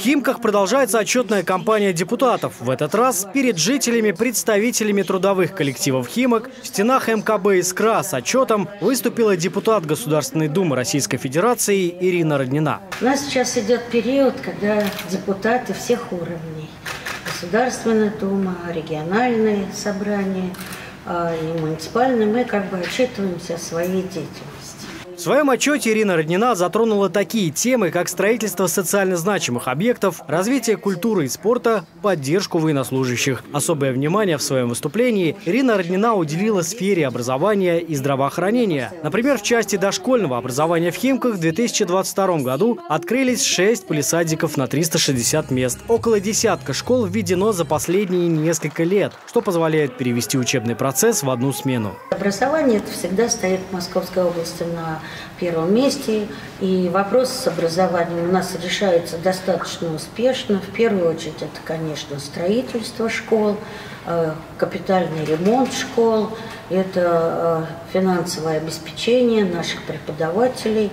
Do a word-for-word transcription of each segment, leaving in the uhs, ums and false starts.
Химках продолжается отчетная кампания депутатов. В этот раз перед жителями, представителями трудовых коллективов Химок в стенах эм ка бэ «Искра» с отчетом выступила депутат Государственной Думы Российской Федерации Ирина Роднина. У нас сейчас идет период, когда депутаты всех уровней. Государственная Дума, региональные собрания и муниципальные, мы как бы отчитываемся о своей деятельности. В своем отчете Ирина Роднина затронула такие темы, как строительство социально значимых объектов, развитие культуры и спорта, поддержку военнослужащих. Особое внимание в своем выступлении Ирина Роднина уделила сфере образования и здравоохранения. Например, в части дошкольного образования в Химках в две тысячи двадцать втором году открылись шесть палисадиков на триста шестьдесят мест. Около десятка школ введено за последние несколько лет, что позволяет перевести учебный процесс в одну смену. Образование это всегда стоит в Московской области на первом месте, и вопрос с образованием у нас решается достаточно успешно. В первую очередь это, конечно, строительство школ, капитальный ремонт школ, это финансовое обеспечение наших преподавателей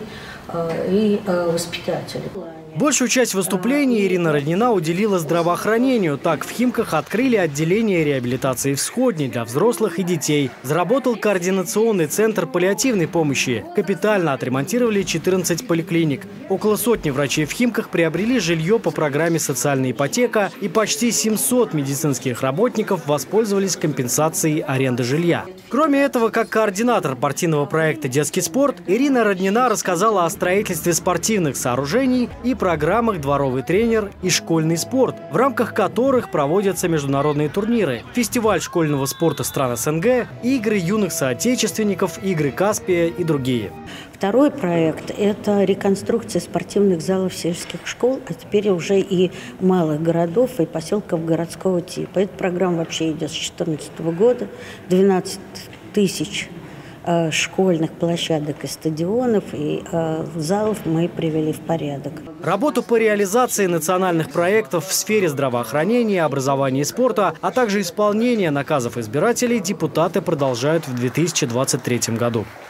и воспитателей. Большую часть выступления Ирина Роднина уделила здравоохранению. Так, в Химках открыли отделение реабилитации «Всходни» для взрослых и детей. Заработал координационный центр паллиативной помощи. Капитально отремонтировали четырнадцать поликлиник. Около сотни врачей в Химках приобрели жилье по программе «Социальная ипотека», и почти семьсот медицинских работников воспользовались компенсацией аренды жилья. Кроме этого, как координатор партийного проекта «Детский спорт», Ирина Роднина рассказала о строительстве спортивных сооружений и программах «Дворовый тренер» и «Школьный спорт», в рамках которых проводятся международные турниры, фестиваль школьного спорта стран эс эн гэ, игры юных соотечественников, игры Каспия и другие. Второй проект – это реконструкция спортивных залов сельских школ, а теперь уже и малых городов и поселков городского типа. Эта программа вообще идет с две тысячи четырнадцатого года, двенадцать тысяч школьных площадок и стадионов, и э, залов мы привели в порядок. Работу по реализации национальных проектов в сфере здравоохранения, образования и спорта, а также исполнение наказов избирателей депутаты продолжают в две тысячи двадцать третьем году.